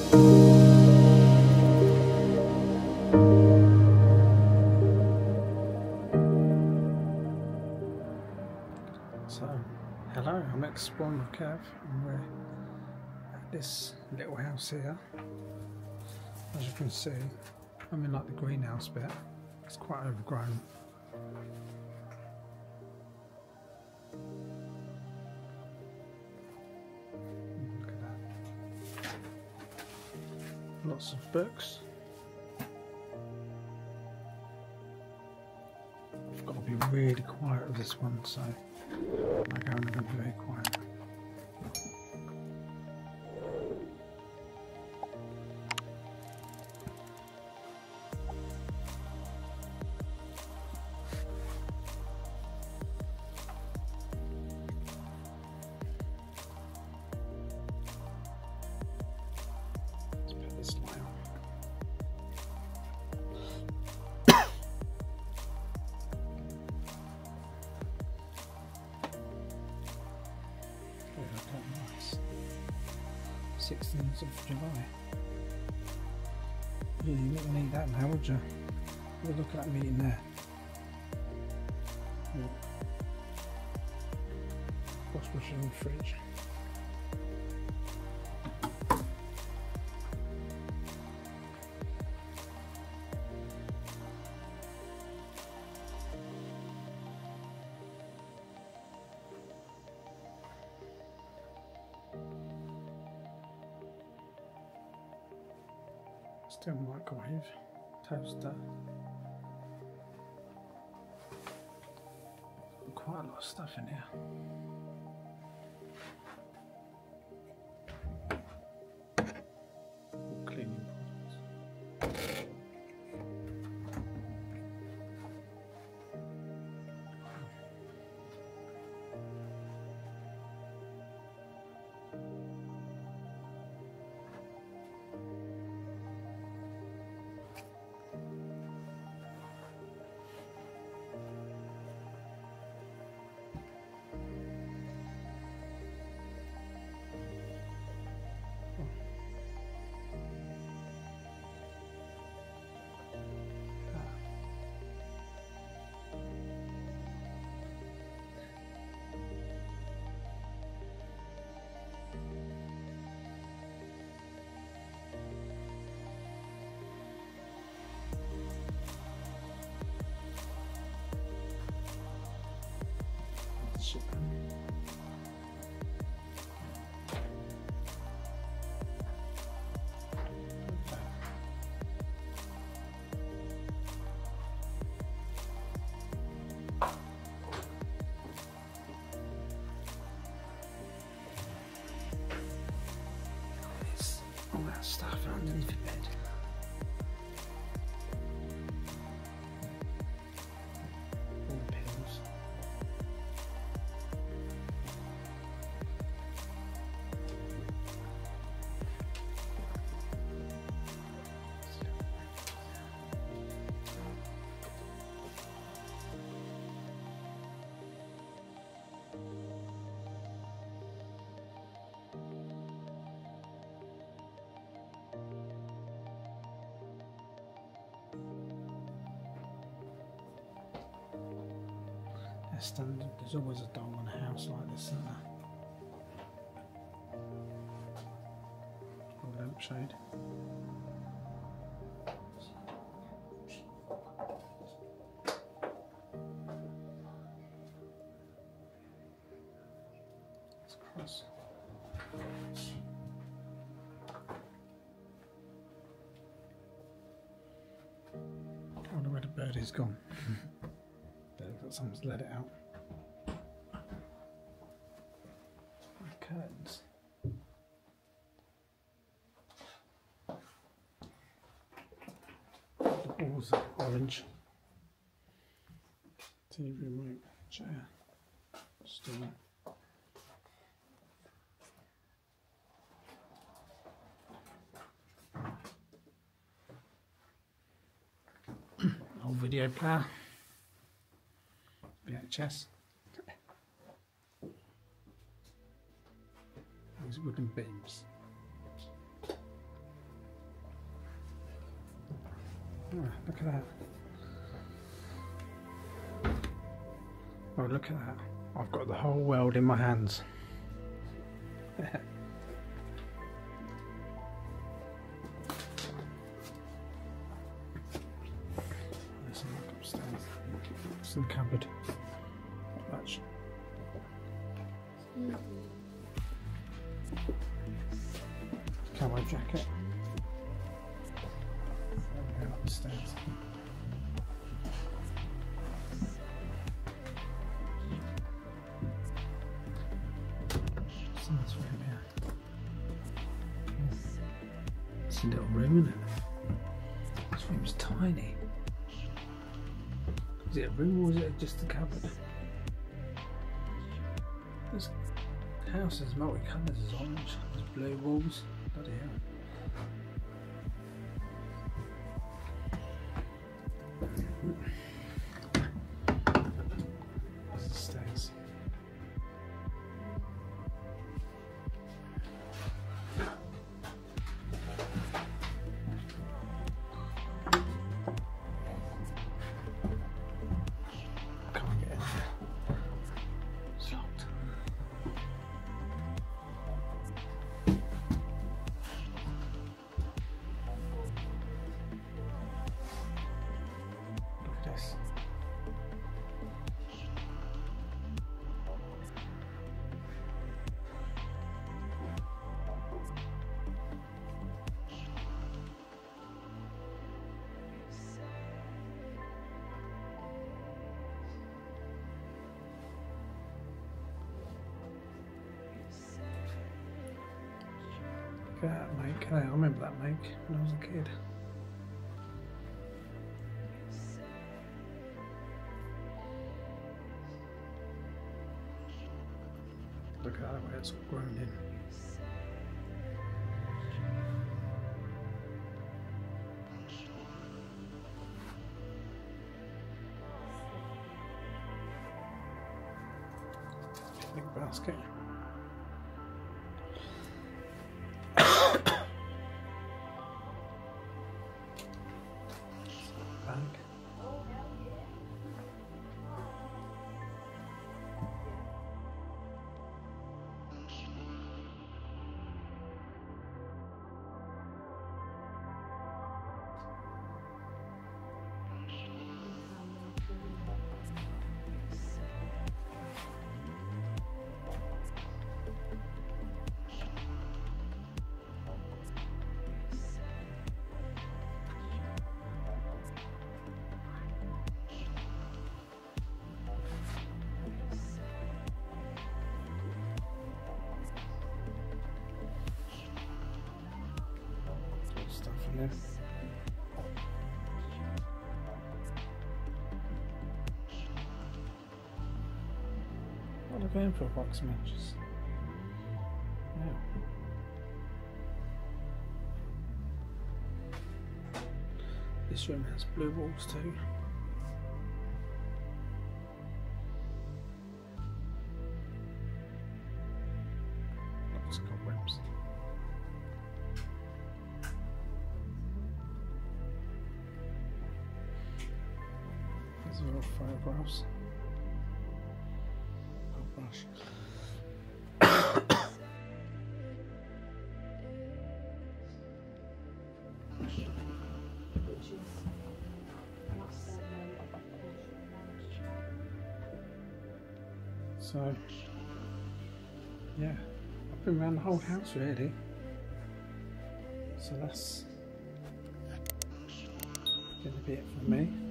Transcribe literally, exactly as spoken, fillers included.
So, hello, I'm exploring the cave and we're at this little house here. As you can see, I'm in like the greenhouse bit. It's quite overgrown. Look at that. Lots of books. I've got to be really quiet with this one, so I'm going to be very quiet. Let's put this light on. Nice. sixteenth of July. You wouldn't need that now, would you? Look at that meeting there. Wash machine and fridge. Still microwave, toaster. Quite a lot of stuff in here. All cleaning products. Shit. There's all that stuff underneath the bed. All the pills. Standard. There's always a dog on a house like this, isn't there? A lampshade. Let's cross. I wonder where the birdie's gone. Someone's let it out. My curtains. The walls are orange. T V remote, chair, stool. Old video player. V H S. These wooden beams. Oh, look at that. Oh, look at that. I've got the whole world in my hands. There's some look upstairs. It's in the cupboard. Not much. Camo jacket. There we go, upstairs. So this room here. It's a little room, isn't it? This room's tiny. Is it a room or is it just a cupboard? This house is multicoloured. There's orange, there's blue walls. Bloody hell. There's the stairs. Can't get in there. It's locked. Look at this. Look at that make. Hey, I remember that make when I was a kid. Look at that way it's all grown in. Big basket. Bag. Stuff in there. What are they going for a box of matches? Yeah. This room has blue walls too. Lots of cobwebs. These are all photographs. Oh gosh. So, yeah, I've been around the whole house really. So that's going to be it for me.